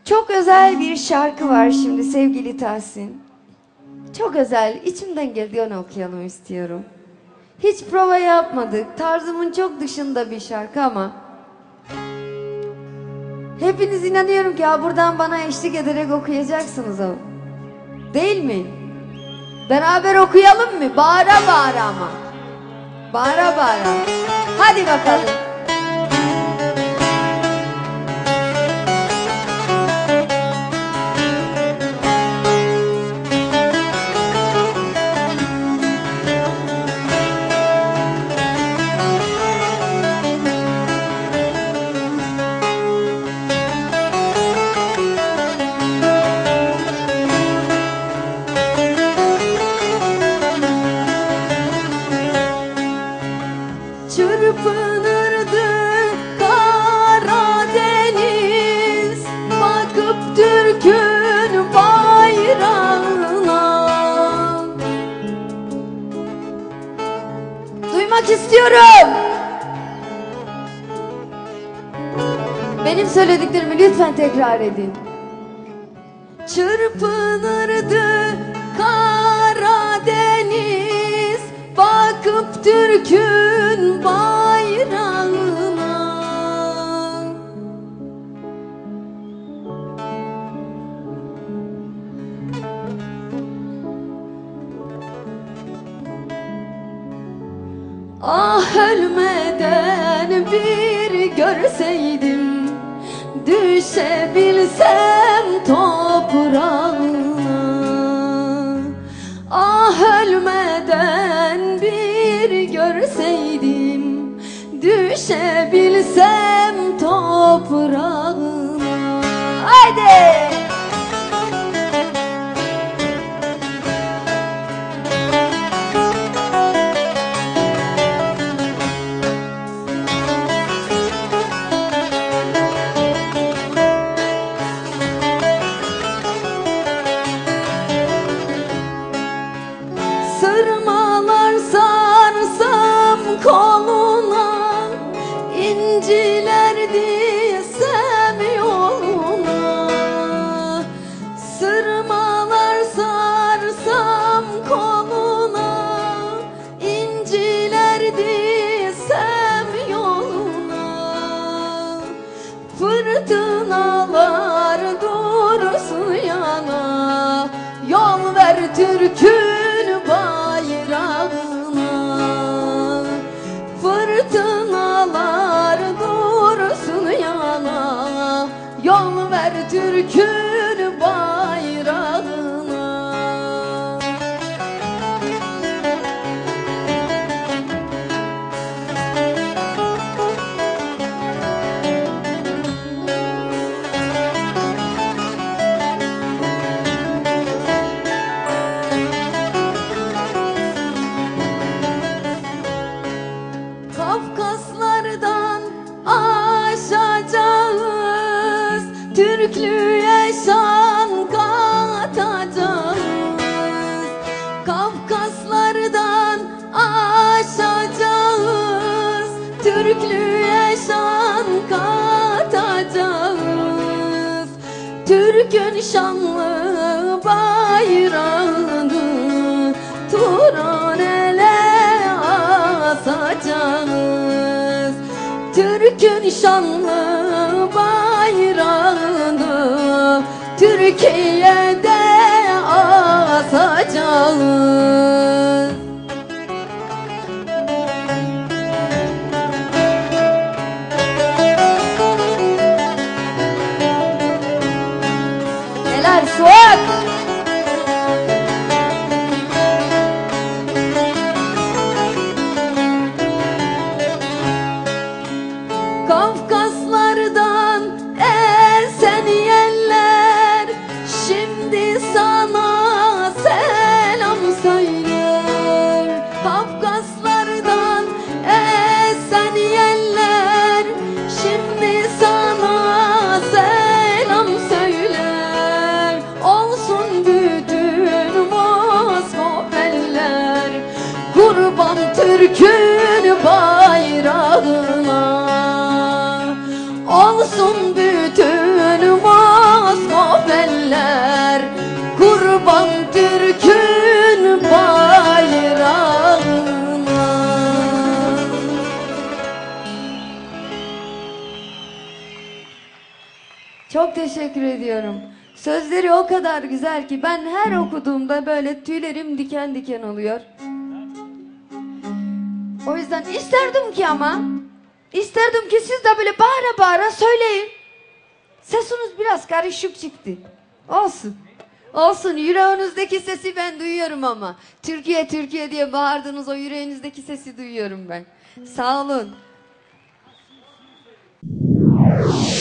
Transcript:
Çok özel bir şarkı var şimdi sevgili Tahsin. Çok özel, içimden geldi, onu okuyalım istiyorum. Hiç prova yapmadık, tarzımın çok dışında bir şarkı ama hepiniz inanıyorum ki ya buradan bana eşlik ederek okuyacaksınız o. Değil mi? Beraber okuyalım mı? Bağıra bağıra ama. Bağıra bağıra. Hadi bakalım. Çırpınırdı Karadeniz, bakıp Türk'ün bayrağına. Duymak istiyorum. Benim söylediklerimi lütfen tekrar edin. Çırpınırdı Karadeniz, bakıp Türk'ün bayrağına. Ah ölmeden bir görseydim, düşebilsem toprağına. Ah ölmeden bir görseydim, düşebilsem toprağına. Haydi. Sırmalar sarsam koluna, inciler dizsem yoluna. Sırmalar sarsam koluna, inciler dizsem yoluna. Fırtınalar dursun yana, yol ver Türk'ün bayrağına. Fırtınalar dursun yana, yol ver Türk'ün bayrağına. Kafkaslardan aşacağız, Türklüğe şan katacağız. Kafkaslardan aşacağız, Türklüğe şan katacağız. Türk'ün şanlı bayrağını Turan ele asacağız. Türk'ün şanlı bayrağını Türkiye'de asacağız. Neler Suat? Kafkaslardan esen yeller şimdi sana selam söyler. Kafkaslardan esen yeller şimdi sana selam söyler. Olsun Çok teşekkür ediyorum. Sözleri o kadar güzel ki ben her okuduğumda böyle tüylerim diken diken oluyor. O yüzden isterdim ki siz de böyle bağıra bağıra söyleyin. Sesiniz biraz karışık çıktı. Olsun. Olsun, yüreğinizdeki sesi ben duyuyorum ama. Türkiye Türkiye diye bağırdınız, o yüreğinizdeki sesi duyuyorum ben. Sağ olun.